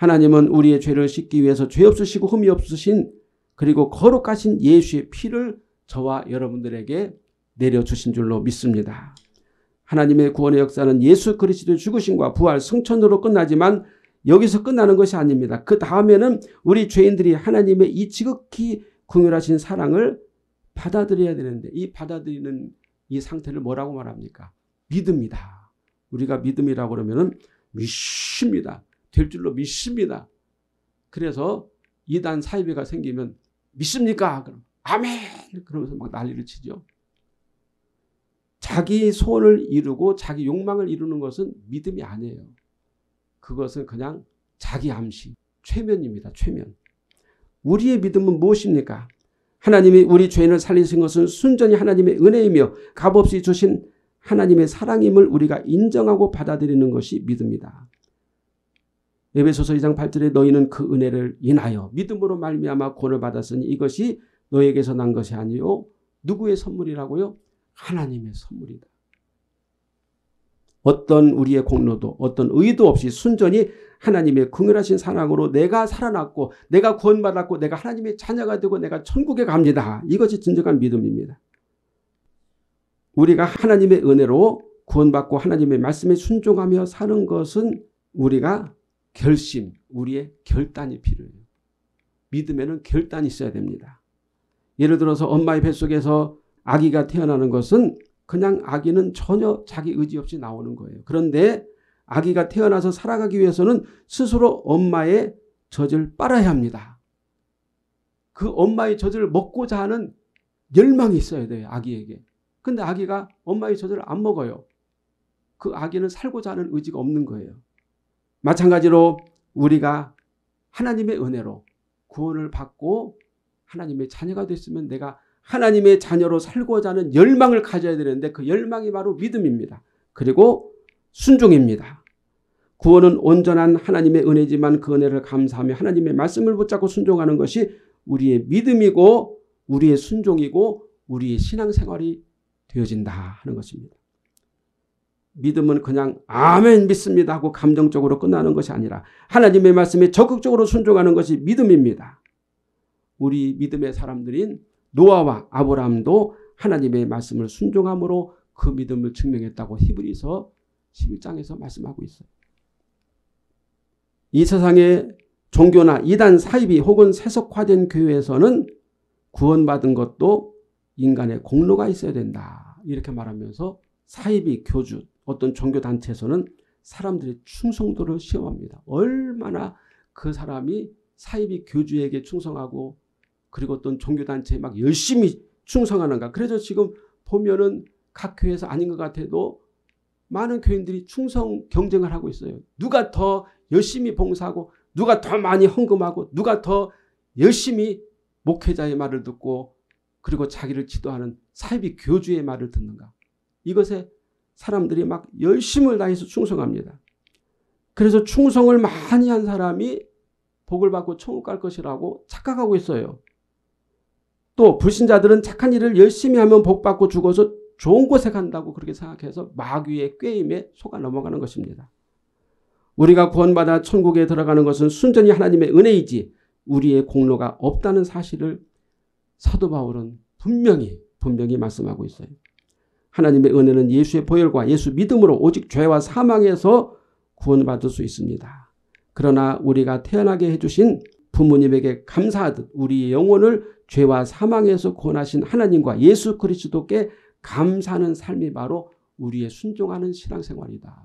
하나님은 우리의 죄를 씻기 위해서 죄 없으시고 흠이 없으신 그리고 거룩하신 예수의 피를 저와 여러분들에게 내려주신 줄로 믿습니다. 하나님의 구원의 역사는 예수 그리스도의 죽으심과 부활 승천으로 끝나지만 여기서 끝나는 것이 아닙니다. 그 다음에는 우리 죄인들이 하나님의 이 지극히 긍휼하신 사랑을 받아들여야 되는데 이 받아들이는 이 상태를 뭐라고 말합니까? 믿음이다. 우리가 믿음이라고 그러면은 믿습니다. 될 줄로 믿습니다. 그래서 이단 사이비가 생기면 믿습니까? 그럼 아멘! 그러면서 막 난리를 치죠. 자기 소원을 이루고 자기 욕망을 이루는 것은 믿음이 아니에요. 그것은 그냥 자기 암시, 최면입니다. 최면. 우리의 믿음은 무엇입니까? 하나님이 우리 죄인을 살리신 것은 순전히 하나님의 은혜이며 값없이 주신 하나님의 사랑임을 우리가 인정하고 받아들이는 것이 믿음이다. 에베소서 2장 8절에 너희는 그 은혜를 인하여 믿음으로 말미암아 구원을 받았으니 이것이 너에게서 난 것이 아니요 누구의 선물이라고요? 하나님의 선물이다. 어떤 우리의 공로도 어떤 의도 없이 순전히 하나님의 긍휼하신 사랑으로 내가 살아났고 내가 구원받았고 내가 하나님의 자녀가 되고 내가 천국에 갑니다. 이것이 진정한 믿음입니다. 우리가 하나님의 은혜로 구원받고 하나님의 말씀에 순종하며 사는 것은 우리가 결심, 우리의 결단이 필요해요. 믿음에는 결단이 있어야 됩니다. 예를 들어서 엄마의 뱃속에서 아기가 태어나는 것은 그냥 아기는 전혀 자기 의지 없이 나오는 거예요. 그런데 아기가 태어나서 살아가기 위해서는 스스로 엄마의 젖을 빨아야 합니다. 그 엄마의 젖을 먹고자 하는 열망이 있어야 돼요. 아기에게. 근데 아기가 엄마의 젖을 안 먹어요. 그 아기는 살고자 하는 의지가 없는 거예요. 마찬가지로 우리가 하나님의 은혜로 구원을 받고 하나님의 자녀가 됐으면 내가 하나님의 자녀로 살고자 하는 열망을 가져야 되는데 그 열망이 바로 믿음입니다. 그리고 순종입니다. 구원은 온전한 하나님의 은혜지만 그 은혜를 감사하며 하나님의 말씀을 붙잡고 순종하는 것이 우리의 믿음이고 우리의 순종이고 우리의 신앙생활이 되어진다 하는 것입니다. 믿음은 그냥 아멘 믿습니다 하고 감정적으로 끝나는 것이 아니라 하나님의 말씀에 적극적으로 순종하는 것이 믿음입니다. 우리 믿음의 사람들인 노아와 아브라함도 하나님의 말씀을 순종함으로 그 믿음을 증명했다고 히브리서 11장에서 말씀하고 있어요. 이 세상의 종교나 이단 사이비 혹은 세속화된 교회에서는 구원받은 것도 인간의 공로가 있어야 된다. 이렇게 말하면서 사이비 교주 어떤 종교단체에서는 사람들의 충성도를 시험합니다. 얼마나 그 사람이 사이비 교주에게 충성하고 그리고 어떤 종교단체에 막 열심히 충성하는가. 그래서 지금 보면은 각 교회에서 아닌 것 같아도 많은 교인들이 충성 경쟁을 하고 있어요. 누가 더 열심히 봉사하고 누가 더 많이 헌금하고 누가 더 열심히 목회자의 말을 듣고 그리고 자기를 지도하는 사이비 교주의 말을 듣는가. 이것에 사람들이 막 열심을 다해서 충성합니다. 그래서 충성을 많이 한 사람이 복을 받고 천국 갈 것이라고 착각하고 있어요. 또 불신자들은 착한 일을 열심히 하면 복 받고 죽어서 좋은 곳에 간다고 그렇게 생각해서 마귀의 꾀임에 속아 넘어가는 것입니다. 우리가 구원받아 천국에 들어가는 것은 순전히 하나님의 은혜이지 우리의 공로가 없다는 사실을 사도 바울은 분명히 말씀하고 있어요. 하나님의 은혜는 예수의 보혈과 예수 믿음으로 오직 죄와 사망에서 구원받을 수 있습니다. 그러나 우리가 태어나게 해주신 부모님에게 감사하듯 우리의 영혼을 죄와 사망에서 구원하신 하나님과 예수 그리스도께 감사하는 삶이 바로 우리의 순종하는 신앙생활이다.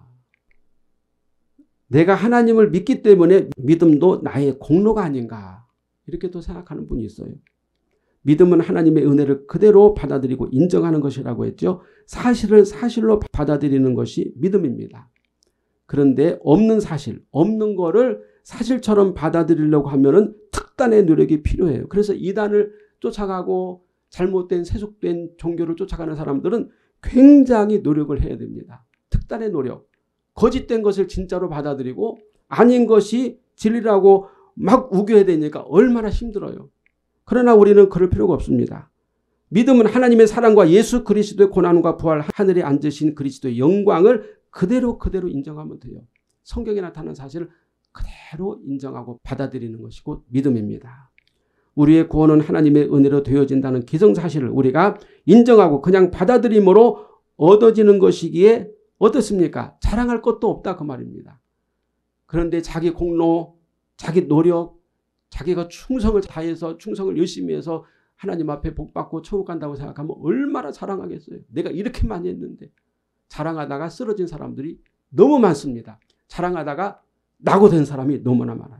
내가 하나님을 믿기 때문에 믿음도 나의 공로가 아닌가 이렇게 또 생각하는 분이 있어요. 믿음은 하나님의 은혜를 그대로 받아들이고 인정하는 것이라고 했죠. 사실을 사실로 받아들이는 것이 믿음입니다. 그런데 없는 사실, 없는 거를 사실처럼 받아들이려고 하면은 특단의 노력이 필요해요. 그래서 이단을 쫓아가고 잘못된 세속된 종교를 쫓아가는 사람들은 굉장히 노력을 해야 됩니다. 특단의 노력. 거짓된 것을 진짜로 받아들이고 아닌 것이 진리라고 막 우겨야 되니까 얼마나 힘들어요. 그러나 우리는 그럴 필요가 없습니다. 믿음은 하나님의 사랑과 예수 그리스도의 고난과 부활 하늘에 앉으신 그리스도의 영광을 그대로 인정하면 돼요. 성경에 나타난 사실을 그대로 인정하고 받아들이는 것이 곧 믿음입니다. 우리의 구원은 하나님의 은혜로 되어진다는 기정사실을 우리가 인정하고 그냥 받아들임으로 얻어지는 것이기에 어떻습니까? 자랑할 것도 없다 그 말입니다. 그런데 자기 공로, 자기 노력, 자기가 충성을 다해서 충성을 열심히 해서 하나님 앞에 복받고 천국 간다고 생각하면 얼마나 자랑하겠어요. 내가 이렇게 많이 했는데. 자랑하다가 쓰러진 사람들이 너무 많습니다. 자랑하다가 낙오된 사람이 너무나 많아요.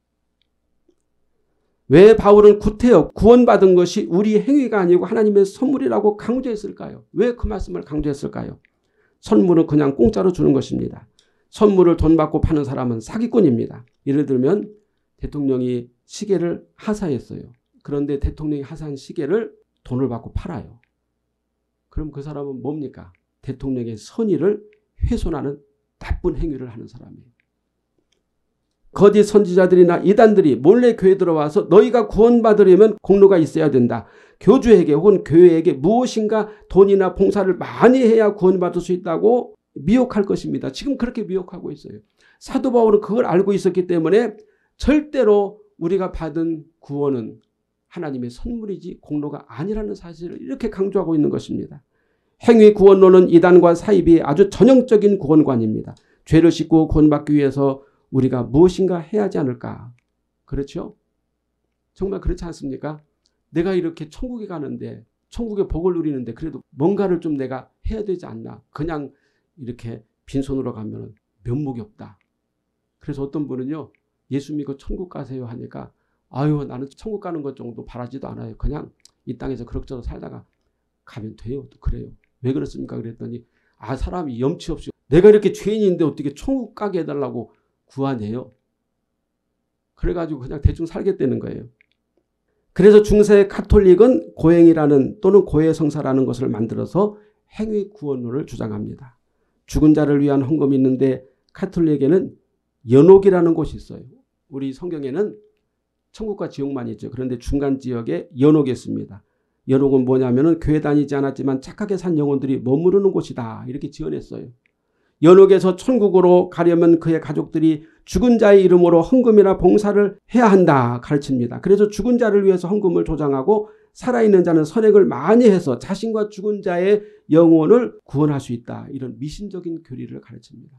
왜 바울은 구태여 구원받은 것이 우리 행위가 아니고 하나님의 선물이라고 강조했을까요? 왜 그 말씀을 강조했을까요? 선물은 그냥 공짜로 주는 것입니다. 선물을 돈 받고 파는 사람은 사기꾼입니다. 예를 들면 대통령이 시계를 하사했어요. 그런데 대통령이 하사한 시계를 돈을 받고 팔아요. 그럼 그 사람은 뭡니까? 대통령의 선의를 훼손하는 나쁜 행위를 하는 사람이에요. 거짓 선지자들이나 이단들이 몰래 교회에 들어와서 너희가 구원받으려면 공로가 있어야 된다. 교주에게 혹은 교회에게 무엇인가 돈이나 봉사를 많이 해야 구원받을 수 있다고 미혹할 것입니다. 지금 그렇게 미혹하고 있어요. 사도 바울은 그걸 알고 있었기 때문에 절대로 우리가 받은 구원은 하나님의 선물이지 공로가 아니라는 사실을 이렇게 강조하고 있는 것입니다. 행위 구원론은 이단과 사입이 아주 전형적인 구원관입니다. 죄를 씻고 구원받기 위해서 우리가 무엇인가 해야 하지 않을까? 그렇죠? 정말 그렇지 않습니까? 내가 이렇게 천국에 가는데 천국의 복을 누리는데 그래도 뭔가를 좀 내가 해야 되지 않나? 그냥 이렇게 빈손으로 가면 면목이 없다. 그래서 어떤 분은요. 예수 믿고 천국 가세요 하니까 아유 나는 천국 가는 것 정도 바라지도 않아요. 그냥 이 땅에서 그럭저럭 살다가 가면 돼요. 또 그래요. 왜 그렇습니까? 그랬더니 사람이 염치 없이 내가 이렇게 죄인인데 어떻게 천국 가게 해달라고 구하네요. 그래가지고 그냥 대충 살겠다는 거예요. 그래서 중세 가톨릭은 고행이라는 또는 고해성사라는 것을 만들어서 행위 구원론을 주장합니다. 죽은 자를 위한 헌금이 있는데 가톨릭에는 연옥이라는 곳이 있어요. 우리 성경에는 천국과 지옥만 있죠. 그런데 중간 지역에 연옥이 있습니다. 연옥은 뭐냐면은 교회 다니지 않았지만 착하게 산 영혼들이 머무르는 곳이다. 이렇게 지어냈어요. 연옥에서 천국으로 가려면 그의 가족들이 죽은 자의 이름으로 헌금이나 봉사를 해야 한다 가르칩니다. 그래서 죽은 자를 위해서 헌금을 조장하고 살아있는 자는 선행을 많이 해서 자신과 죽은 자의 영혼을 구원할 수 있다. 이런 미신적인 교리를 가르칩니다.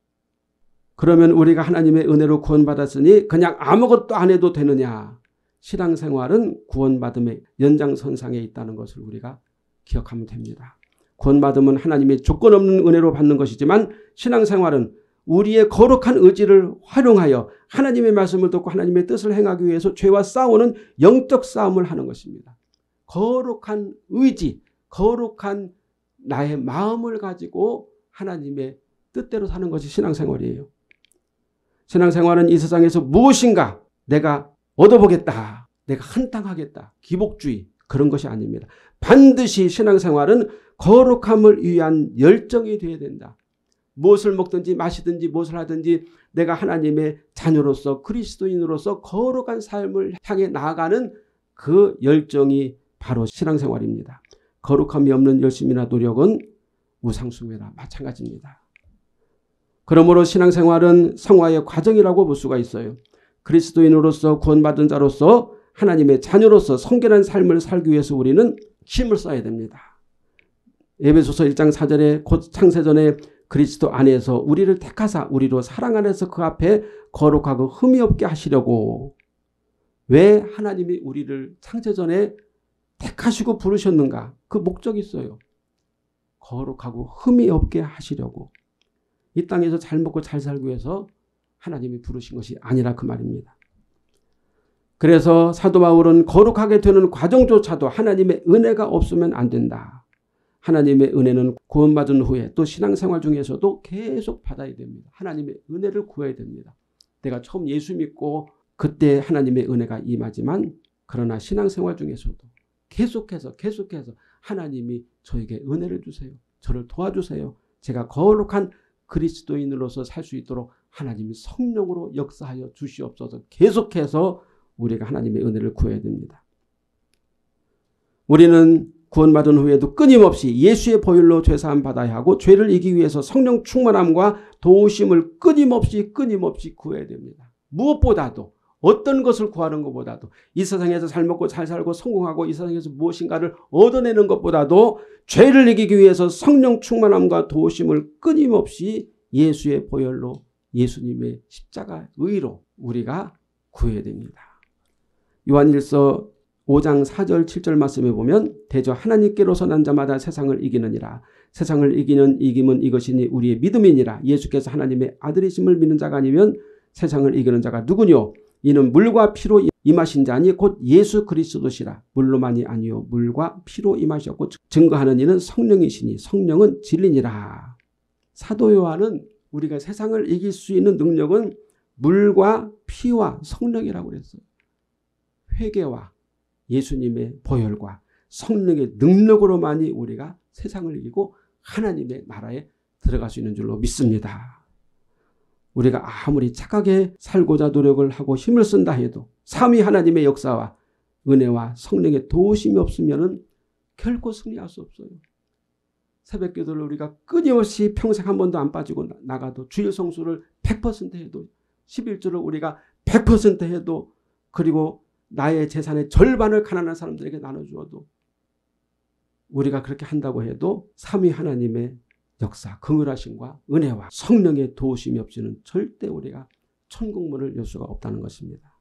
그러면 우리가 하나님의 은혜로 구원받았으니 그냥 아무것도 안 해도 되느냐? 신앙생활은 구원받음의 연장선상에 있다는 것을 우리가 기억하면 됩니다. 구원받음은 하나님의 조건 없는 은혜로 받는 것이지만 신앙생활은 우리의 거룩한 의지를 활용하여 하나님의 말씀을 듣고 하나님의 뜻을 행하기 위해서 죄와 싸우는 영적 싸움을 하는 것입니다. 거룩한 의지, 거룩한 나의 마음을 가지고 하나님의 뜻대로 사는 것이 신앙생활이에요. 신앙생활은 이 세상에서 무엇인가 내가 얻어보겠다, 내가 한탕하겠다, 기복주의 그런 것이 아닙니다. 반드시 신앙생활은 거룩함을 위한 열정이 되어야 된다. 무엇을 먹든지 마시든지 무엇을 하든지 내가 하나님의 자녀로서 그리스도인으로서 거룩한 삶을 향해 나아가는 그 열정이 바로 신앙생활입니다. 거룩함이 없는 열심이나 노력은 우상숭배나 마찬가지입니다. 그러므로 신앙생활은 성화의 과정이라고 볼 수가 있어요. 그리스도인으로서 구원받은 자로서 하나님의 자녀로서 성결한 삶을 살기 위해서 우리는 힘을 써야 됩니다. 에베소서 1장 4절에 곧 창세전에 그리스도 안에서 우리를 택하사 우리로 사랑 안에서 그 앞에 거룩하고 흠이 없게 하시려고. 왜 하나님이 우리를 창세전에 택하시고 부르셨는가? 그 목적이 있어요. 거룩하고 흠이 없게 하시려고. 이 땅에서 잘 먹고 잘 살기 위해서 하나님이 부르신 것이 아니라 그 말입니다. 그래서 사도 바울은 거룩하게 되는 과정조차도 하나님의 은혜가 없으면 안 된다. 하나님의 은혜는 구원받은 후에 또 신앙생활 중에서도 계속 받아야 됩니다. 하나님의 은혜를 구해야 됩니다. 내가 처음 예수 믿고 그때 하나님의 은혜가 임하지만 그러나 신앙생활 중에서도 계속해서 하나님이 저에게 은혜를 주세요. 저를 도와주세요. 제가 거룩한 그리스도인으로서 살 수 있도록 하나님이 성령으로 역사하여 주시옵소서. 계속해서 우리가 하나님의 은혜를 구해야 됩니다. 우리는 구원받은 후에도 끊임없이 예수의 보혈로 죄사함 받아야 하고 죄를 이기기 위해서 성령 충만함과 도우심을 끊임없이 구해야 됩니다. 무엇보다도 어떤 것을 구하는 것보다도 이 세상에서 잘 먹고 잘 살고 성공하고 이 세상에서 무엇인가를 얻어내는 것보다도 죄를 이기기 위해서 성령 충만함과 도우심을 끊임없이 예수의 보혈로 예수님의 십자가 의로 우리가 구해야 됩니다. 요한일서 5장 4절 7절 말씀에 보면 대저 하나님께로서 난 자마다 세상을 이기느니라. 세상을 이기는 이김은 이것이니 우리의 믿음이니라. 예수께서 하나님의 아들이심을 믿는 자가 아니면 세상을 이기는 자가 누구뇨? 이는 물과 피로 임하신 자니 곧 예수 그리스도시라. 물로만이 아니요 물과 피로 임하셨고 증거하는 이는 성령이시니 성령은 진리니라. 사도 요한은 우리가 세상을 이길 수 있는 능력은 물과 피와 성령이라고 그랬어요. 회개와 예수님의 보혈과 성령의 능력으로만이 우리가 세상을 이기고 하나님의 나라에 들어갈 수 있는 줄로 믿습니다. 우리가 아무리 착하게 살고자 노력을 하고 힘을 쓴다 해도 삼위 하나님의 역사와 은혜와 성령의 도우심이 없으면 결코 승리할 수 없어요. 새벽기도를 우리가 끊임없이 평생 한 번도 안 빠지고 나가도 주일 성수를 100% 해도 11조를 우리가 100% 해도 그리고 나의 재산의 절반을 가난한 사람들에게 나눠주어도 우리가 그렇게 한다고 해도 삼위 하나님의 역사, 긍휼하심과 은혜와 성령의 도우심이 없이는 절대 우리가 천국문을 열 수가 없다는 것입니다.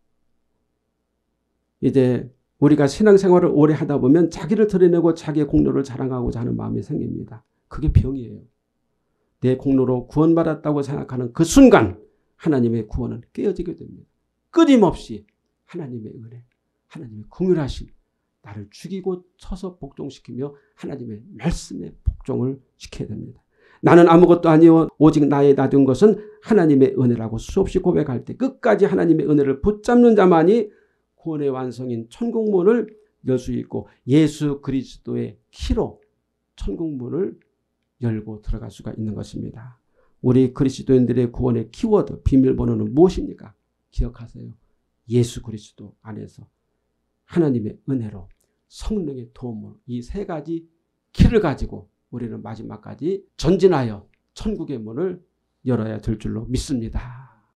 이제 우리가 신앙생활을 오래 하다 보면 자기를 드러내고 자기의 공로를 자랑하고자 하는 마음이 생깁니다. 그게 병이에요. 내 공로로 구원받았다고 생각하는 그 순간 하나님의 구원은 깨어지게 됩니다. 끊임없이 하나님의 은혜, 하나님의 긍휼하심, 나를 죽이고 쳐서 복종시키며 하나님의 말씀에 복종을 시켜야 됩니다. 나는 아무것도 아니요 오직 나의 나된 것은 하나님의 은혜라고 수없이 고백할 때 끝까지 하나님의 은혜를 붙잡는 자만이 구원의 완성인 천국문을 열 수 있고 예수 그리스도의 키로 천국문을 열고 들어갈 수가 있는 것입니다. 우리 그리스도인들의 구원의 키워드, 비밀번호는 무엇입니까? 기억하세요. 예수 그리스도 안에서 하나님의 은혜로 성령의 도움으로 이 세 가지 키를 가지고 우리는 마지막까지 전진하여 천국의 문을 열어야 될 줄로 믿습니다.